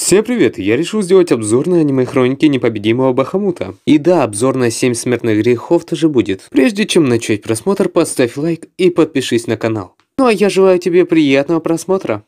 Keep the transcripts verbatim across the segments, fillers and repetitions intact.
Всем привет! Я решил сделать обзор на аниме-хроники непобедимого Бахамута. И да, обзор на семь смертных грехов тоже будет. Прежде чем начать просмотр, поставь лайк и подпишись на канал. Ну а я желаю тебе приятного просмотра.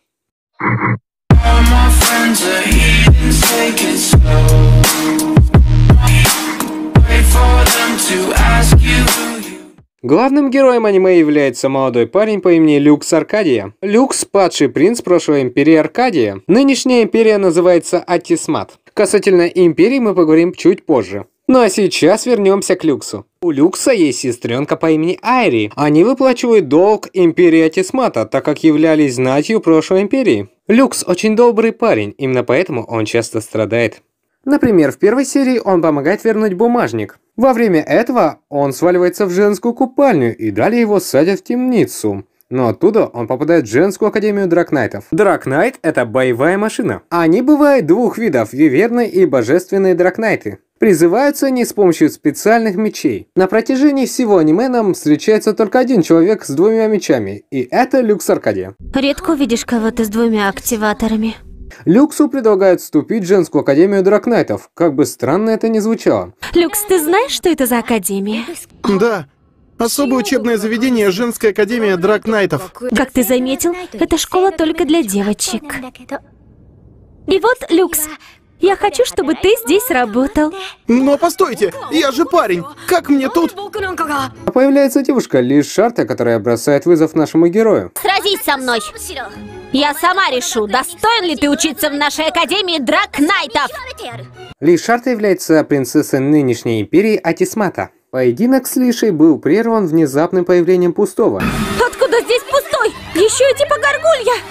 Главным героем аниме является молодой парень по имени Люкс Аркадия. Люкс – падший принц прошлой империи Аркадия. Нынешняя империя называется Атисмат. Касательно империи мы поговорим чуть позже. Ну а сейчас вернемся к Люксу. У Люкса есть сестренка по имени Айри. Они выплачивают долг империи Атисмата, так как являлись знатью прошлой империи. Люкс очень добрый парень, именно поэтому он часто страдает. Например, в первой серии он помогает вернуть бумажник. Во время этого он сваливается в женскую купальню и далее его садят в темницу. Но оттуда он попадает в женскую академию Дракнайтов. Дракнайт – это боевая машина. Они бывают двух видов – виверны и божественные дракнайты. Призываются они с помощью специальных мечей. На протяжении всего аниме нам встречается только один человек с двумя мечами, и это Люкс Аркадия. Редко увидишь кого-то с двумя активаторами. Люксу предлагают вступить в женскую академию Дракнайтов, как бы странно это ни звучало. Люкс, ты знаешь, что это за академия? Да. Особое учебное заведение — женская академия Дракнайтов. Как ты заметил, это школа только для девочек. И вот, Люкс, я хочу, чтобы ты здесь работал. Но постойте, я же парень. Как мне тут? Появляется девушка Ли Шарте, которая бросает вызов нашему герою. Сразись со мной. Я сама решу, достоин ли ты учиться в нашей академии Дракнайтов. Ли Шарте является принцессой нынешней империи Атисмата. Поединок с Лишей был прерван внезапным появлением пустого. Откуда здесь пустой? Еще и типа горгулья.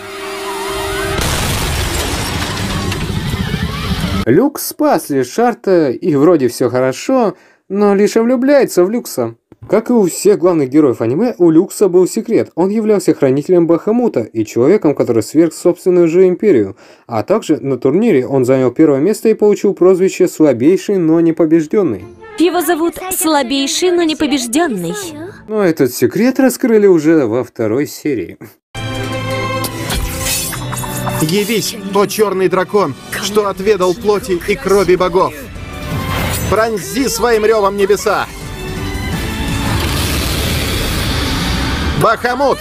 Люкс спас Ли Шарте, и вроде все хорошо, но Лиша влюбляется в Люкса. Как и у всех главных героев аниме, у Люкса был секрет. Он являлся хранителем Бахамута и человеком, который сверг собственную же империю. А также на турнире он занял первое место и получил прозвище «Слабейший, но не побежденный». Его зовут Слабейший, но не побежденный. Но этот секрет раскрыли уже во второй серии. Явись, о черный дракон, что отведал плоти и крови богов. Пронзи своим ревом небеса. Бахамут!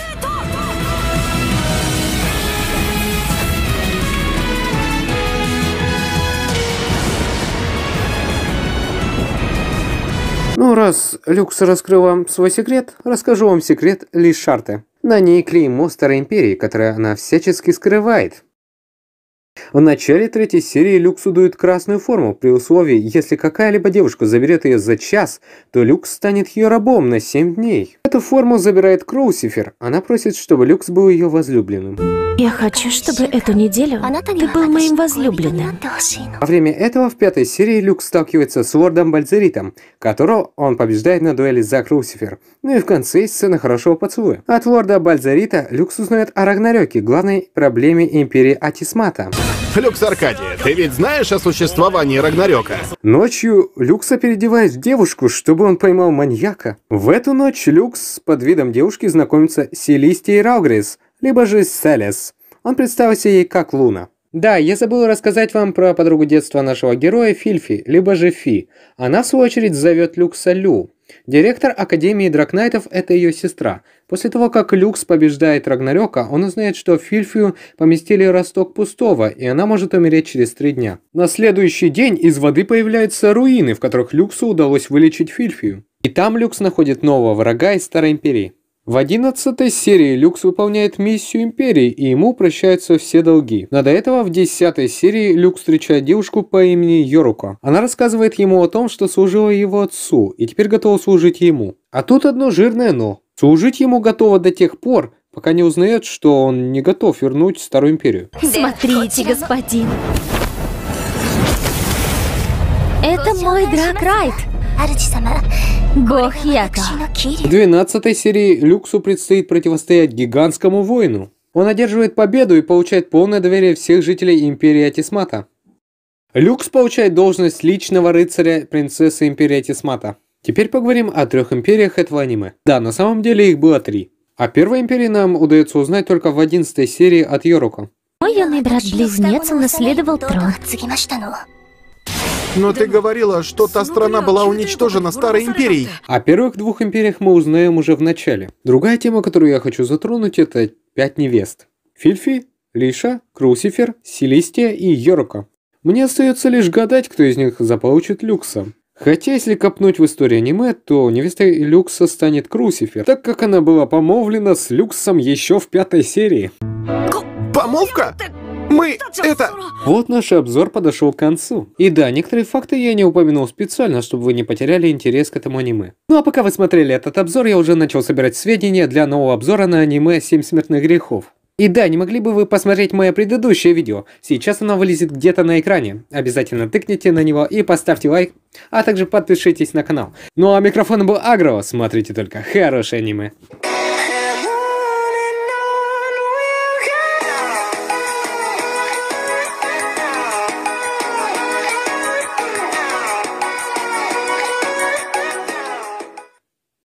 Ну, раз Люкс раскрыл вам свой секрет, расскажу вам секрет Ли Шарте. На ней клеймо Старой Империи, которое она всячески скрывает. В начале третьей серии Люксу дают красную форму, при условии, если какая-либо девушка заберет ее за час, то Люкс станет ее рабом на семь дней. Эту форму забирает Кроусифер, она просит, чтобы Люкс был ее возлюбленным. Я хочу, чтобы эту неделю ты был моим возлюбленным. Во время этого в пятой серии Люкс сталкивается с лордом Бальзеритом, которого он побеждает на дуэли за Кроусифер. Ну и в конце сцена хорошего поцелуя. От лорда Бальзерита Люкс узнает о Рагнарёке, главной проблеме империи Атисмата. Люкс Аркадия, ты ведь знаешь о существовании Рагнарёка? Ночью Люкса переодевает в девушку, чтобы он поймал маньяка. В эту ночь Люкс под видом девушки знакомится с Селестией Раугрис, либо же Селес. Он представился ей как Луна. Да, я забыл рассказать вам про подругу детства нашего героя Фильфи, либо же Фи. Она в свою очередь зовет Люкса Лю. Директор Академии Дракнайтов – это ее сестра. После того, как Люкс побеждает Рагнарёка, он узнает, что Фильфию поместили в росток пустого, и она может умереть через три дня. На следующий день из воды появляются руины, в которых Люксу удалось вылечить Фильфию. И там Люкс находит нового врага из Старой Империи. В одиннадцатой серии Люкс выполняет миссию Империи, и ему прощаются все долги. Но до этого в десятой серии Люкс встречает девушку по имени Йоруко. Она рассказывает ему о том, что служила его отцу, и теперь готова служить ему. А тут одно жирное «но». Служить ему готова до тех пор, пока не узнает, что он не готов вернуть Старую Империю. Смотрите, господин. Это мой Дракрайт. Бог Яко. В двенадцатой серии Люксу предстоит противостоять гигантскому воину. Он одерживает победу и получает полное доверие всех жителей Империи Атисмата. Люкс получает должность личного рыцаря принцессы Империи Атисмата. Теперь поговорим о трех империях этого аниме. Да, на самом деле их было три. О первой империи нам удается узнать только в одиннадцатой серии от Йоруко. Мы Мой юный брат-близнец унаследовал трон. Но ты говорила, что та страна была уничтожена Старой Империей. О первых двух империях мы узнаем уже в начале. Другая тема, которую я хочу затронуть, это пять невест. Фильфи, Лиша, Крусифер, Селестия и Йоруко. Мне остается лишь гадать, кто из них заполучит Люкса. Хотя, если копнуть в историю аниме, то невестой Люкса станет Крусифер, так как она была помолвлена с Люксом еще в пятой серии. Помолвка? Мы... это... Вот наш обзор подошел к концу. И да, некоторые факты я не упомянул специально, чтобы вы не потеряли интерес к этому аниме. Ну а пока вы смотрели этот обзор, я уже начал собирать сведения для нового обзора на аниме «Семь смертных грехов». И да, не могли бы вы посмотреть мое предыдущее видео? Сейчас оно вылезет где-то на экране. Обязательно тыкните на него и поставьте лайк, а также подпишитесь на канал. Ну а микрофон был Агро, смотрите только хорошее аниме.